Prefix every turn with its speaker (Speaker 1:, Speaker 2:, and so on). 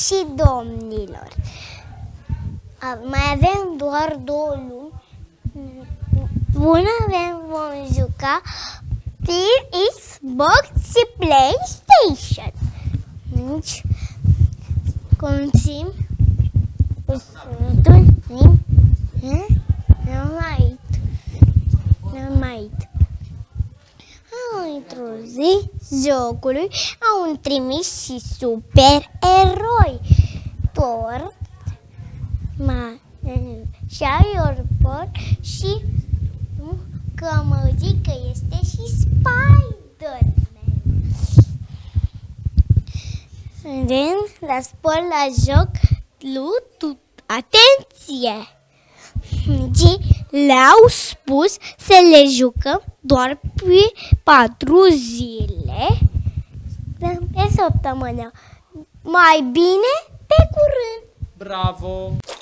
Speaker 1: și domnilor, mai avem doar 2 luni până vom juca pe Xbox și PlayStation. Deci, conțin au intruzit jocului, au trimis și supereroi. Thor, și Iron Man și că mă zic că este și Spider-Man. Vedem la sport la joc atenție! Le-au spus să le jucăm doar pe 4 zile pe săptămână. Mai bine, pe curând!
Speaker 2: Bravo!